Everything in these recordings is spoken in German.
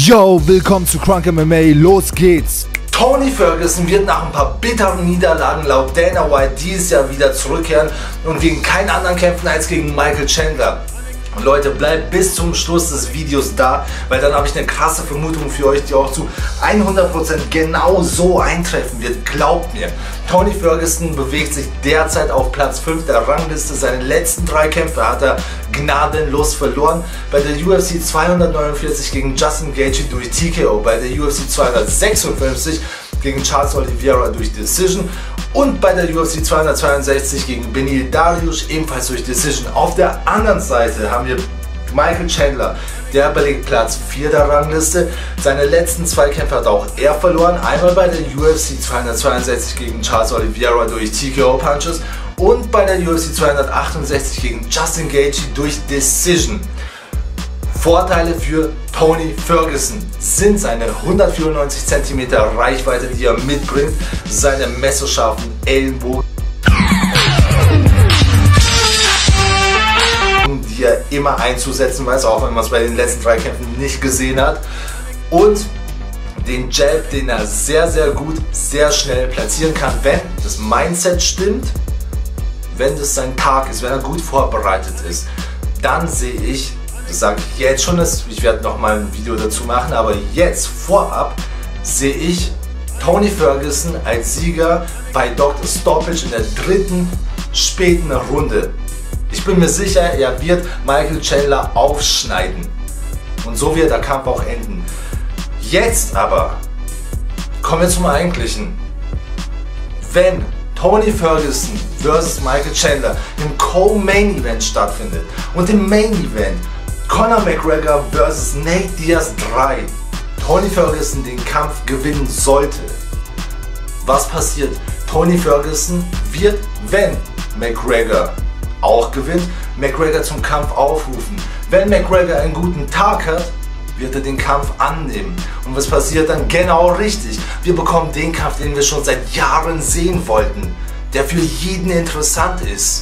Yo, willkommen zu Crunk MMA, los geht's! Tony Ferguson wird nach ein paar bitteren Niederlagen laut Dana White dieses Jahr wieder zurückkehren und gegen keinen anderen kämpfen als gegen Michael Chandler. Und Leute, bleibt bis zum Schluss des Videos da, weil dann habe ich eine krasse Vermutung für euch, die auch zu 100% genau so eintreffen wird. Glaubt mir, Tony Ferguson bewegt sich derzeit auf Platz 5 der Rangliste. Seine letzten 3 Kämpfe hat er gnadenlos verloren. Bei der UFC 249 gegen Justin Gaethje durch TKO, bei der UFC 256 gegen Charles Oliveira durch Decision und bei der UFC 262 gegen Beneil Dariush ebenfalls durch Decision. Auf der anderen Seite haben wir Michael Chandler, der belegt Platz 4 der Rangliste. Seine letzten 2 Kämpfe hat auch er verloren, einmal bei der UFC 262 gegen Charles Oliveira durch TKO Punches und bei der UFC 268 gegen Justin Gaethje durch Decision. Vorteile für Tony Ferguson sind seine 194 cm Reichweite, die er mitbringt, seine messerscharfen Ellenbogen, die er immer einzusetzen weiß, auch wenn man es bei den letzten 3 Kämpfen nicht gesehen hat, und den Jab, den er sehr, sehr gut, sehr schnell platzieren kann, wenn das Mindset stimmt, wenn das sein Tag ist, wenn er gut vorbereitet ist. Dann sehe ich, das sage ich jetzt schon, ich werde noch mal ein Video dazu machen, aber jetzt vorab sehe ich Tony Ferguson als Sieger bei Dr. Stoppage in der 3. späten Runde. Ich bin mir sicher, er wird Michael Chandler aufschneiden und so wird der Kampf auch enden. Jetzt aber kommen wir zum Eigentlichen. Wenn Tony Ferguson vs. Michael Chandler im Co-Main Event stattfindet und im Main Event Conor McGregor vs. Nate Diaz 3 Tony Ferguson den Kampf gewinnen sollte, was passiert? Tony Ferguson wird, wenn McGregor auch gewinnt, McGregor zum Kampf aufrufen. Wenn McGregor einen guten Tag hat, wird er den Kampf annehmen. Und was passiert dann? Genau richtig. Wir bekommen den Kampf, den wir schon seit Jahren sehen wollten, der für jeden interessant ist.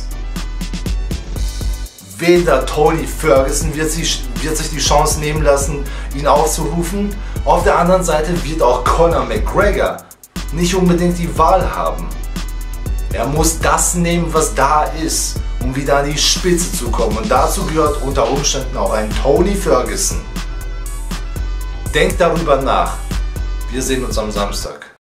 Weder Tony Ferguson wird sich die Chance nehmen lassen, ihn aufzurufen. Auf der anderen Seite wird auch Conor McGregor nicht unbedingt die Wahl haben. Er muss das nehmen, was da ist, um wieder an die Spitze zu kommen. Und dazu gehört unter Umständen auch ein Tony Ferguson. Denkt darüber nach. Wir sehen uns am Samstag.